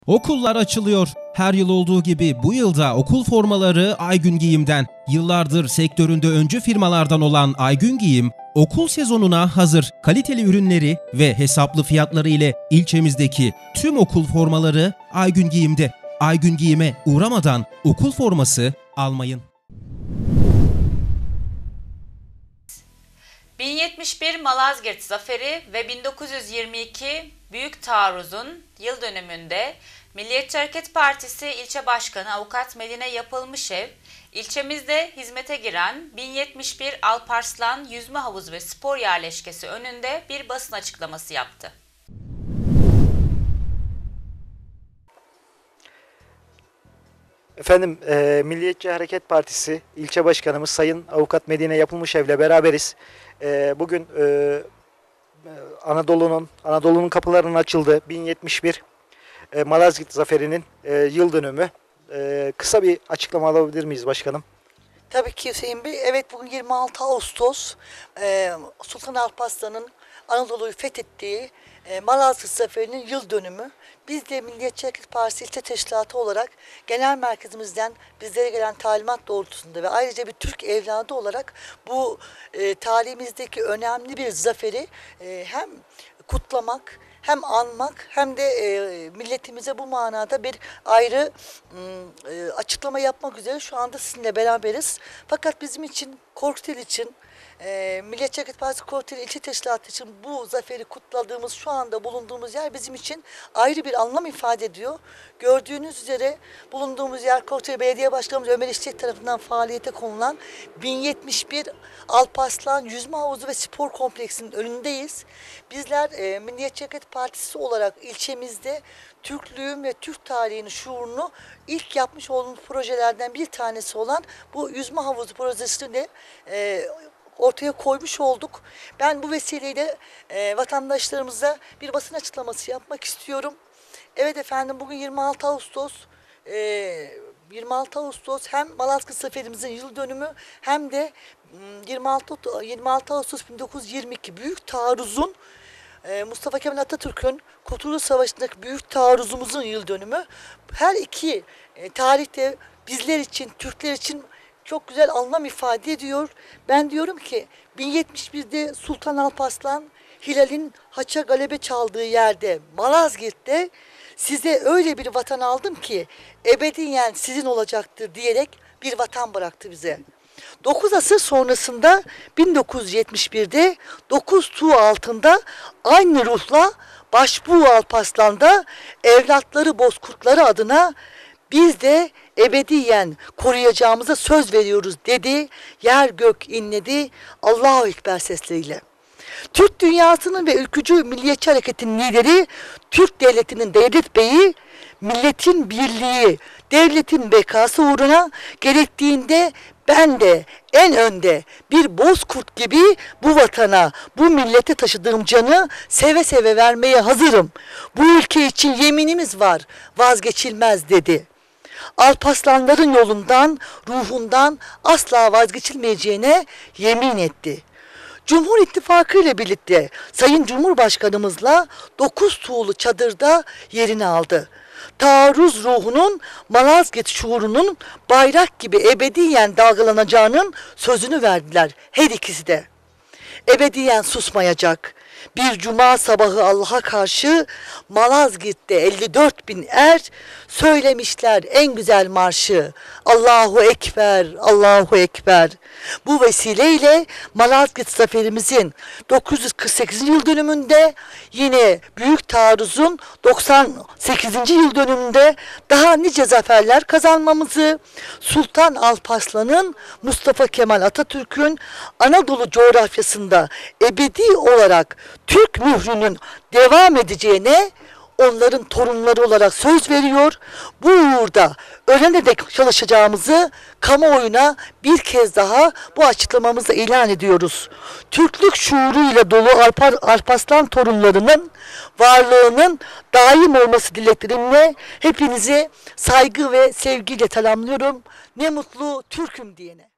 Okullar açılıyor. Her yıl olduğu gibi bu yılda okul formaları Aygün Giyim'den. Yıllardır sektöründe öncü firmalardan olan Aygün Giyim, okul sezonuna hazır kaliteli ürünleri ve hesaplı fiyatları ile ilçemizdeki tüm okul formaları Aygün Giyim'de. Aygün Giyim'e uğramadan okul forması almayın. 1071 Malazgirt Zaferi ve 1922 Büyük Taarruz'un yıl dönümünde Milliyetçi Hareket Partisi İlçe Başkanı Avukat Medine Yapılmışev, ilçemizde hizmete giren 1071 Alparslan Yüzme Havuzu ve Spor Yerleşkesi önünde bir basın açıklaması yaptı. Efendim, Milliyetçi Hareket Partisi İlçe Başkanımız Sayın Avukat Medine Yapılmışev ile beraberiz. Bugün Anadolu'nun kapılarının açıldığı 1071 Malazgirt Zaferi'nin yıl dönümü. Kısa bir açıklama alabilir miyiz başkanım? Tabii ki Hüseyin Bey. Evet, bugün 26 Ağustos Sultan Alparslan'ın Anadolu'yu fethettiği Malazgirt Zaferi'nin yıl dönümü. Biz de Milliyetçi Hareket Partisi İlçe Teşkilatı olarak genel merkezimizden bizlere gelen talimat doğrultusunda ve ayrıca bir Türk evladı olarak bu tarihimizdeki önemli bir zaferi hem kutlamak, hem anmak hem de milletimize bu manada bir ayrı açıklama yapmak üzere şu anda sizinle beraberiz. Fakat bizim için, Korkuteli için, Milliyetçi Hareket Partisi Korkuteli İlçe Teşkilatı için bu zaferi kutladığımız, şu anda bulunduğumuz yer bizim için ayrı bir anlam ifade ediyor. Gördüğünüz üzere bulunduğumuz yer Korkuteli Belediye Başkanımız Ömer İşçek tarafından faaliyete konulan 1071 Alparslan Yüzme Havuzu ve Spor Kompleksinin önündeyiz. Bizler Milliyetçi Hareket Partisi olarak ilçemizde Türklüğün ve Türk tarihinin şuurunu ilk yapmış olduğumuz projelerden bir tanesi olan bu yüzme havuzu projesini ortaya koymuş olduk. Ben bu vesileyle vatandaşlarımıza bir basın açıklaması yapmak istiyorum. Evet efendim, bugün 26 Ağustos hem Malazgirt Zaferimizin yıl dönümü hem de 26 Ağustos 1922 Büyük Taarruz'un Mustafa Kemal Atatürk'ün Kurtuluş Savaşı'ndaki büyük taarruzumuzun yıl dönümü. Her iki tarihte bizler için, Türkler için çok güzel anlam ifade ediyor. Ben diyorum ki 1071'de Sultan Alparslan Hilal'in haça galebe çaldığı yerde, Malazgirt'te size öyle bir vatan aldım ki ebediyen sizin olacaktır diyerek bir vatan bıraktı bize. 9 asır sonrasında 1971'de 9 tuğ altında aynı ruhla Başbuğ Alparslan'da evlatları bozkurtları adına biz de ebediyen koruyacağımıza söz veriyoruz dedi. Yer gök inledi Allahu Ekber sesleriyle. Türk dünyasının ve ülkücü milliyetçi hareketin lideri, Türk devletinin devlet beyi, milletin birliği, devletin bekası uğruna gerektiğinde ben de en önde bir bozkurt gibi bu vatana, bu millete taşıdığım canı seve seve vermeye hazırım. Bu ülke için yeminimiz var, vazgeçilmez dedi. Alparslanların yolundan, ruhundan asla vazgeçilmeyeceğine yemin etti. Cumhur İttifakı ile birlikte Sayın Cumhurbaşkanımızla 9 tuğlu çadırda yerini aldı. Taarruz ruhunun, Malazgirt şuurunun bayrak gibi ebediyen dalgalanacağının sözünü verdiler her ikisi de. Ebediyen susmayacak. Bir cuma sabahı Allah'a karşı Malazgirt'te 54.000 er söylemişler en güzel marşı. Allahu Ekber, Allahu Ekber. Bu vesileyle Malazgirt Zaferimizin 948. yıl dönümünde, yine Büyük Taarruz'un 98. yıl dönümünde daha nice zaferler kazanmamızı, Sultan Alparslan'ın, Mustafa Kemal Atatürk'ün Anadolu coğrafyasında ebedi olarak Türk mührünün devam edeceğine onların torunları olarak söz veriyor. Bu uğurda ölene dek çalışacağımızı kamuoyuna bir kez daha bu açıklamamızı ilan ediyoruz. Türklük şuuruyla dolu Alparslan torunlarının varlığının daim olması dileklerimle hepinizi saygı ve sevgiyle selamlıyorum. Ne mutlu Türk'üm diyene.